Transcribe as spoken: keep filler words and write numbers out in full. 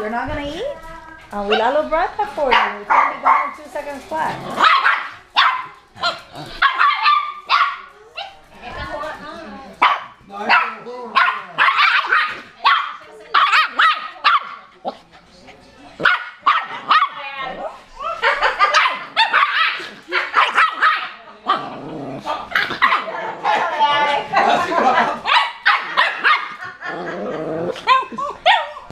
You're not gonna eat? Uh, we lalo brought that for you. It's only gone in two seconds flat.